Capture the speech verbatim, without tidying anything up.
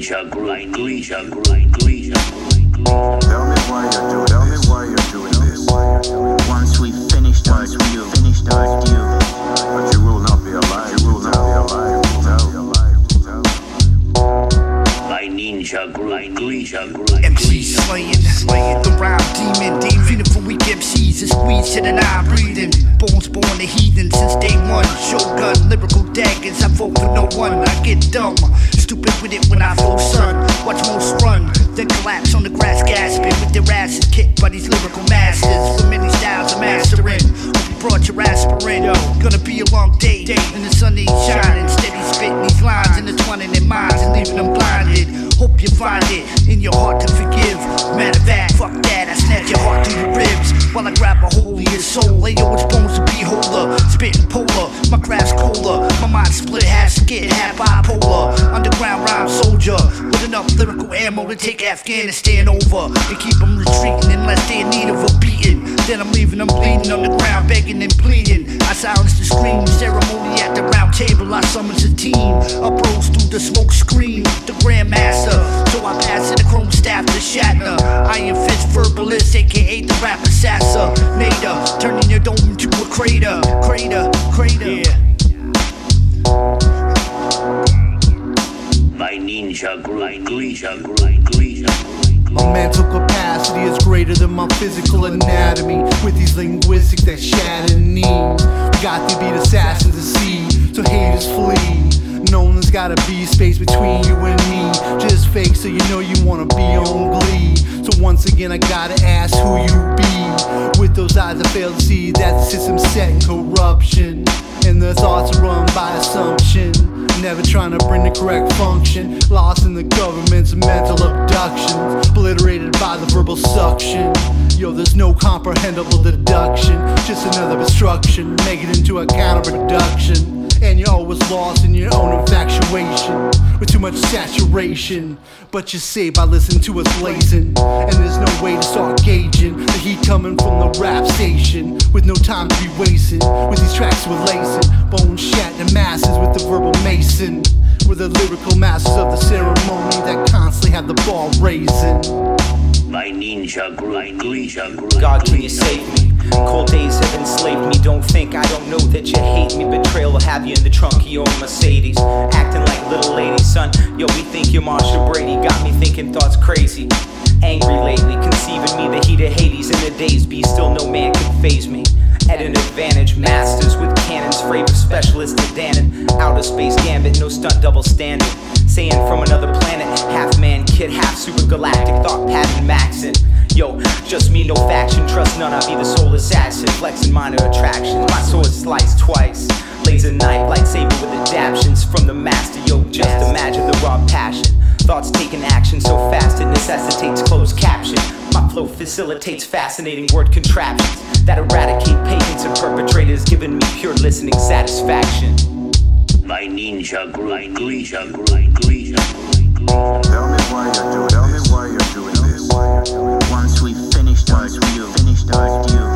ninja groove, my ninja groove, my ninja groove. Tell me why you're doing, tell me why you're doing this. Once we finish us, we finish us, you. But you will not be alive, you will not be alive, tell me alive, tell me. My ninja groove, my ninja groove. M C slaying, slaying the rhyme demon, demon. Feeling for weak M Cs, and squeeze to the nine breathing. Bones born the heathen since day one. Shogun, lyrical daggers, I vote for no one. I get dumb, stupid with it when I flow, son. Watch most run, then collapse on the grass, gasping with their asses kicked by these lyrical masters. With many styles of mastering. Hope you brought your aspirin. Yo, gonna be a long day, and the sun ain't shining. Steady spitting these lines, intertwining their minds and leaving them blinded. Hope you find it in your heart to forgive. Matter of fact, fuck that, I snatch your heart through your ribs while I grab a hold of your soul. Ayo, it's Bones to be holder, spitting polar. My craft's colder, my mind split, half skid, half bipolar. Underground rhyme soldier with enough lyrical ammo to take Afghanistan over and keep them retreating unless they're in need of a beating. Then I'm leaving them bleeding on the ground, begging and pleading. I silence the scream, ceremony at the round table. I summons a team, uprose through the smoke screen. The Grandmaster, so I pass it a chrome staff to Shatner. Iron fist verbalist, aka the rap assassinator, turning your dome into a crater, crater, crater. Yeah. My ninja groove, my ninja groove, my ninja groove. My mental capacity is greater than my physical anatomy. With these linguistics that shatter needs, we got to beat assassins to see, so haters flee. Knowing there's gotta be space between you and me. Just fake so you know you wanna be on glee. So once again I gotta ask who you be. With those eyes I fail to see that the system's set in corruption, and the thoughts are run by assumption, never trying to bring the correct function. Lost in the government's mental abductions, obliterated by the verbal suction. Yo, there's no comprehensible deduction, just another obstruction, make it into a counterproduction. And you're always lost in your own infatuation with too much saturation. But you're saved by listening to us blazing, and there's no way to start gauging the heat coming from the rap station. With no time to be wasting, with these tracks we're lacing. Bonez.Shatner masses with the verbal mason. We're the lyrical masters of the ceremony that constantly have the ball raising. My ninja groove, my ninja groove. God, can you save me? Cold days have enslaved me. Don't think I don't know that you hate me. Betrayal will have you in the trunk of your own Mercedes, acting like little ladies, son. Yo, we think you're Marsha Brady. Got me thinking thoughts crazy. Angry lately, conceiving me the heat of Hades. In the days be still no man can faze me. At an advantage, masters with cannons, fravor specialists to Dannon. Outer space gambit, no stunt double standard. Saying from another planet, half man, kid, half super galactic, thought pattern maxing. Yo, just me, no faction, trust none, I be the sole assassin, flexing minor attractions. My sword sliced twice, laser knife, lightsaber with adaptions from the master. Yo, just imagine the raw passion. Thoughts taking action so fast it necessitates closed caption. My flow facilitates fascinating word contraptions that eradicate pagans and perpetrators, giving me pure listening satisfaction. My ninja groove, my ninja groove, my ninja groove. Tell me why you're doing, tell me why you're doing this. Once we finish us, we finish us, you.